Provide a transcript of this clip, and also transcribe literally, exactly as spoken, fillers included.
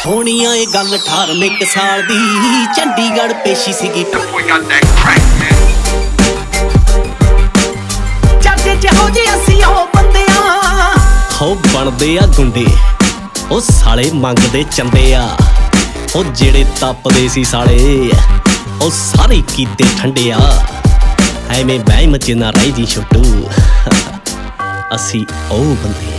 ਹੋਣੀ ਆ ਇਹ ਗੱਲ ਅਠਾਰਵੇਂ ਕੁ ਸਾਲ ਦੀ ਚੰਡੀਗੜ੍ਹ ਪੇਸ਼ੀ ਸੀਗੀ ਚਰਚੇ ਚ ਹੋ ਜੇ ਅਸੀਂ ਉਹ ਬੰਦਿਆਂ ਹੋ ਬਣਦੇ ਆ ਗੁੰਡੇ ਉਹ ਸਾਲੇ ਮੰਗਦੇ ਚੰਦੇ ਆ ਉਹ ਜਿਹੜੇ ਤੱਪਦੇ ਸੀ ਸਾਲੇ ਉਹ ਸਾਰੇ ਕੀਤੇ ਠੰਡੇ ਆ ਐਵੇਂ ਬਹਿਮ ਚ ਨਾ ਰਹਿ ਜੀ ਛੁੱਟੂ ਅਸੀਂ ਉਹ ਬੰਦੇ